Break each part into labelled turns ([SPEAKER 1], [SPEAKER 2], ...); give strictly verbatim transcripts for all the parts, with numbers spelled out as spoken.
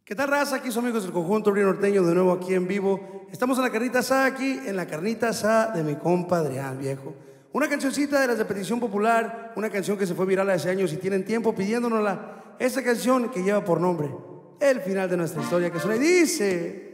[SPEAKER 1] ¿Qué tal, raza? Aquí son amigos del conjunto Río Norteño, de nuevo aquí en vivo. Estamos en la carnita asada aquí, en la carnita asada de mi compa Adrián, viejo. Una cancioncita de las de petición popular, una canción que se fue viral hace años y tienen tiempo pidiéndonosla. Esta canción que lleva por nombre El final de nuestra historia, que suena y dice...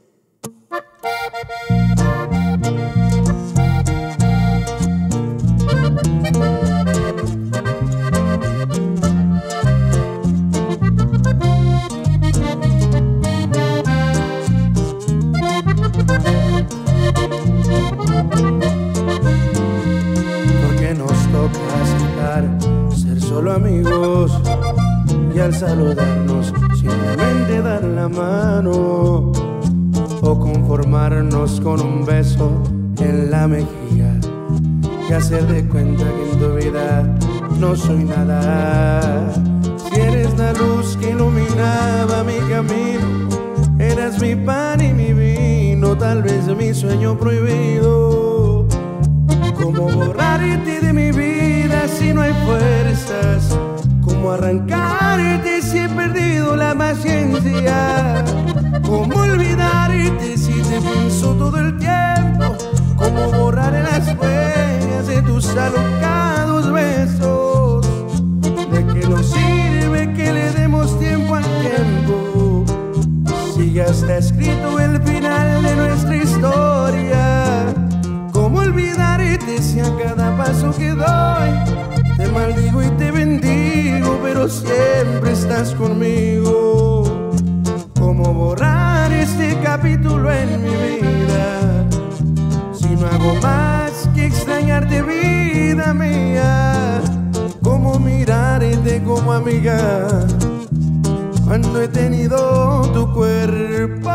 [SPEAKER 1] Porque nos toca aceptar ser solo amigos y al saludarnos simplemente dar la mano, o conformarnos con un beso en la mejilla y hacer de cuenta que en tu vida no soy nada. Si eres la luz que iluminaba mi camino, eras mi pan y mi vino, tal vez mi sueño prohibido. ¿Cómo borrarte de mi vida si no hay fuerzas? ¿Cómo arrancarte si he perdido la paciencia? ¿Cómo olvidarte si te pienso todo el tiempo? ¿Cómo borrar las huellas de tus alocados besos? ¿De qué nos sirve que le demos tiempo al tiempo si ya está escrito el final de nuestra historia? ¿Cómo olvidarte si a cada paso que doy te maldigo y te bendigo, pero siempre estás conmigo? ¿Cómo borrar este capítulo en mi vida si no hago más que extrañarte, vida mía? ¿Cómo mirarte como amiga cuando he tenido tu cuerpo?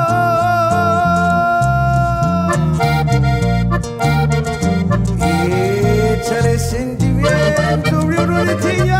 [SPEAKER 1] Échale sentimiento, Río Norteño.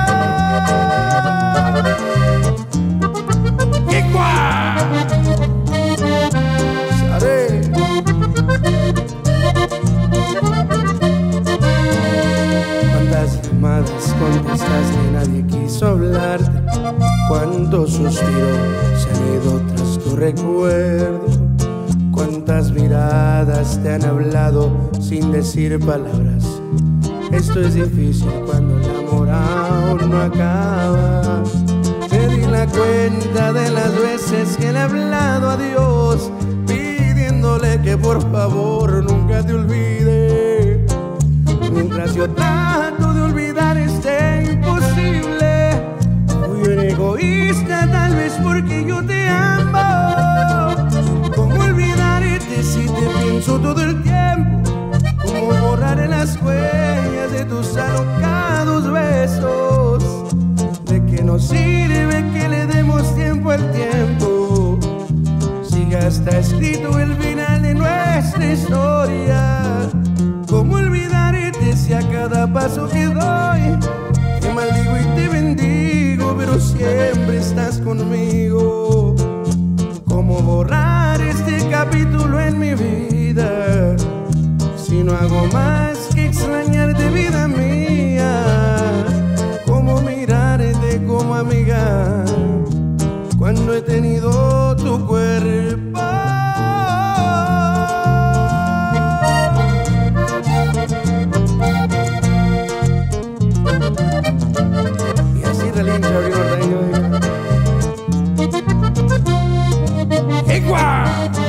[SPEAKER 1] Cuántas llamadas contestaste y nadie quiso hablarte, cuántos suspiros se han ido tras tu recuerdo, cuántas miradas te han hablado sin decir palabras. Esto es difícil cuando el amor aún no acaba. Me di la cuenta de las veces que le he hablado a Dios, pidiéndole que por favor nunca te olvide. Mientras yo trato de olvidar este imposible, fui un egoísta tal vez porque yo te amo. ¿Cómo olvidarte si te pienso todo el tiempo? ¿Cómo borrar las huellas de tus alocados besos? ¿De qué nos sirve que le demos tiempo al tiempo si ya está escrito el final de nuestra historia? ¿Cómo olvidarte si a cada paso que doy te maldigo y te bendigo, pero siempre estás conmigo? ¿Cómo borrar este capítulo en mi vida si no hago más que extrañarte, vida mía? ¿Cómo mirarte como amiga cuando he tenido tu cuerpo? Y así relincha Río Norteño. ¡Igual!